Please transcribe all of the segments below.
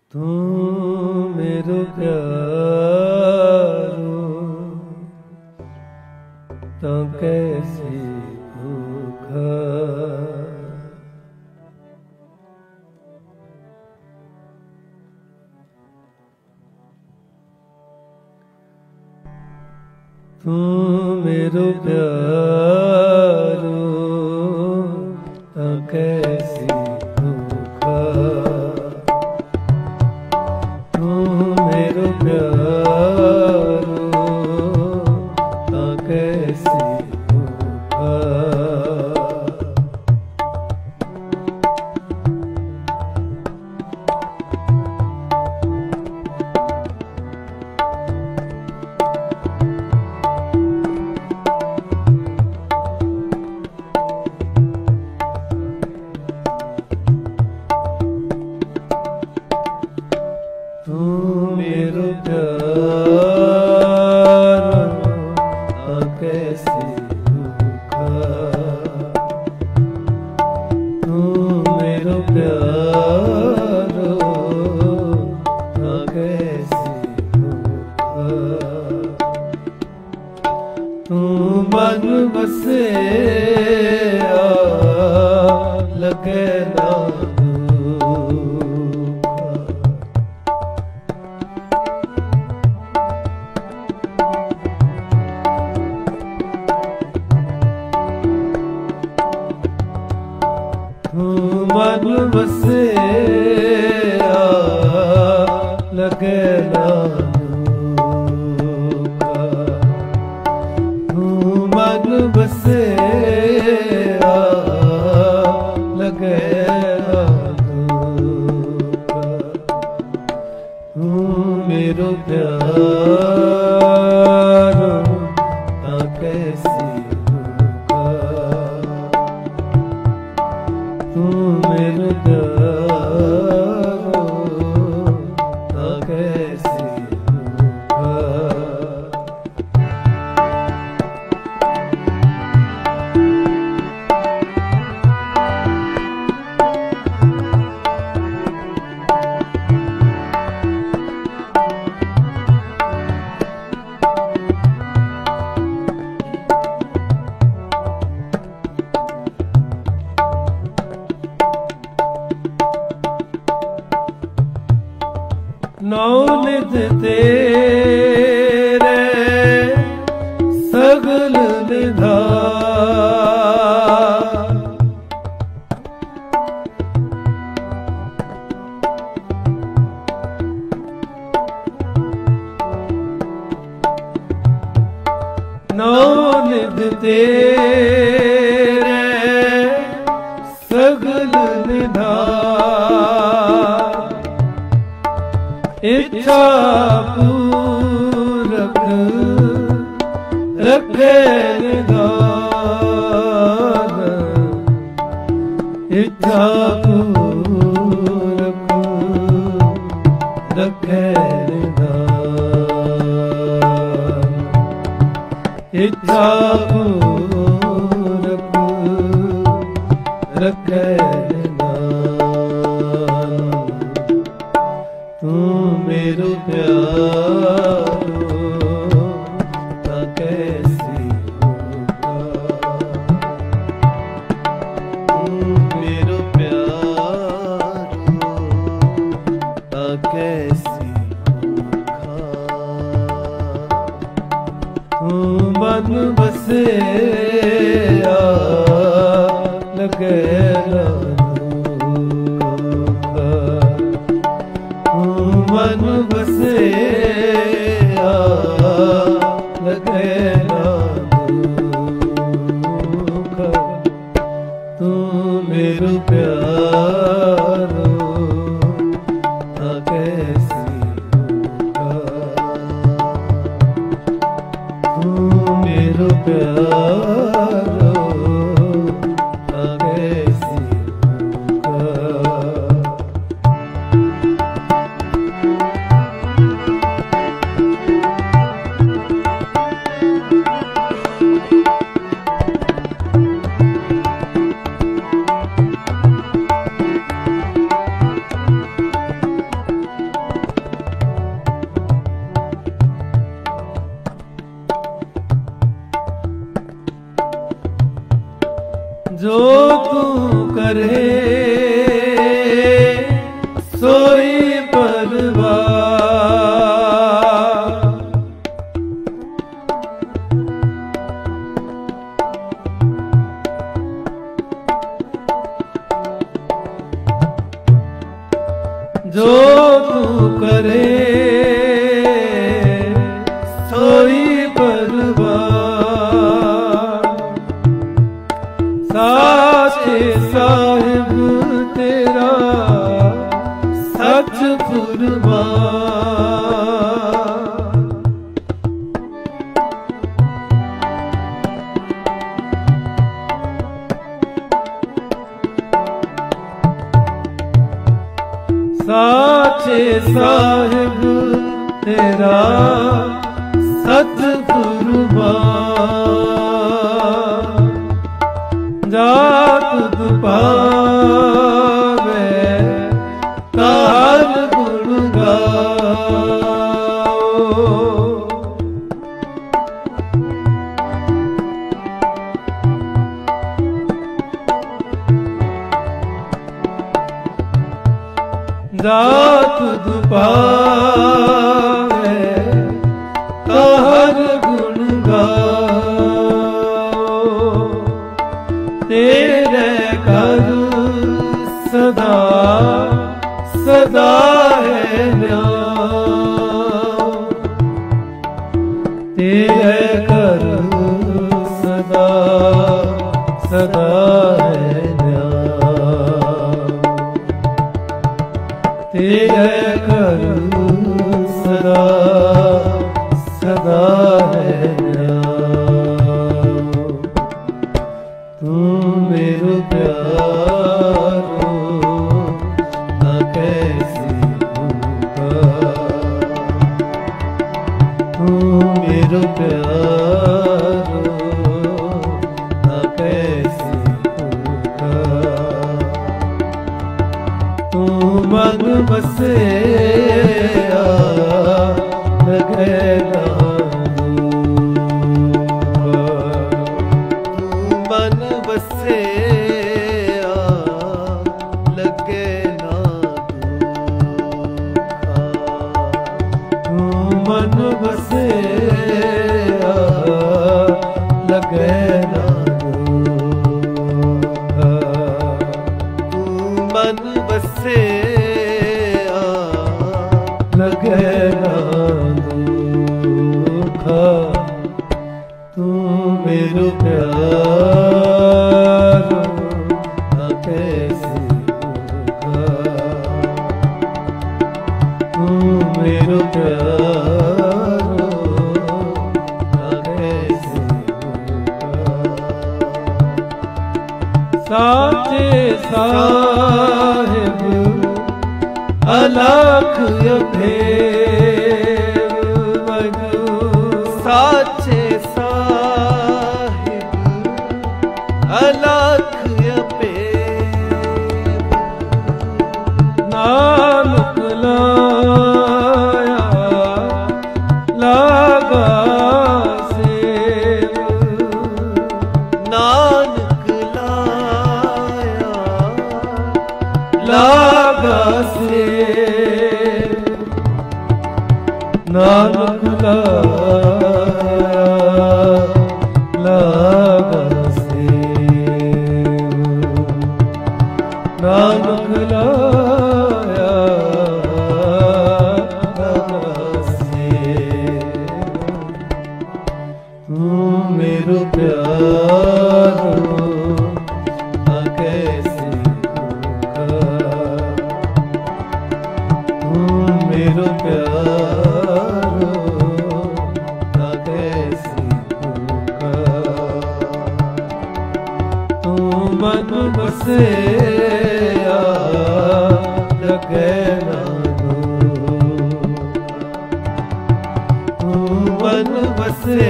तू मेरो प्यारो तो कैसी भूखा तू मेरो प्यारो तो कैसी भूखा तू मेरो प्यारो तो कैसी भूखा तू मेरो प्यारो तो कैसी भूखा तू मेरो प्यारो तो कैसी भूखा तू मन बसे लगे ना मन बसे लगे ना धोखा मन बसे लगे ना धोखा मेरो प्यारो तो कैसी तू मेरो प्यारो तो कैसी भूखा नौ निध तेरे सगल निधान नौ निध तेरे सगल निधान इच्छा पूरक रखे निधान इच्छा पूरक रखे निधान इच्छा पूरक रखे तू मेरो प्यारो तो कैसी भूखा तू मेरो प्यारो तो कैसी भूखा तू मन बसे लगे ना मन बसे लगे ना धोखा तू मेरो प्यारो तो कैसी भूखा तू मेरो प्यारो तो कैसी भूखा जो तू करे सोई परवान। साचे साहिब तेरा सच कुर्बान। साचे साहिब तेरा सत कुर्बान। जा तुध पावे तार गुण गाओ। जा तुध पावे तार गुण गाओ। तेरे घर सदा सदा है न्याय। तेरे घर सदा सदा है न्याय। तेरे घर सदा सदा है न्याय। तू मेरो प्यारो ना कैसी होगा। तू मेरो प्यारो ना कैसी होगा। तू मन बसे लगे ना मन बसे लगे ना तू मन बसे लगे ना तू मन बसे लगे ना दुखा। तू मेरो प्यारो ना कैसी होगा। तू मेरो प्यारो ना कैसी होगा। साचे साहिब अलख अभेद। साचे साहिब अलख अभेद। नानक लाया लागा सेव। नानक लाया लागा सेव। नानक लाया लागा सेव। नानक लाया लागा सेव। तू मेरो प्यारो ना कैसी होगा। तू मेरो प्यारो ना कैसी होगा। तू मन बसे लगे ना तू मन बसे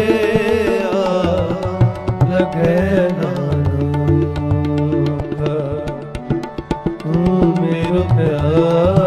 लगे ना तू मेरो प्यार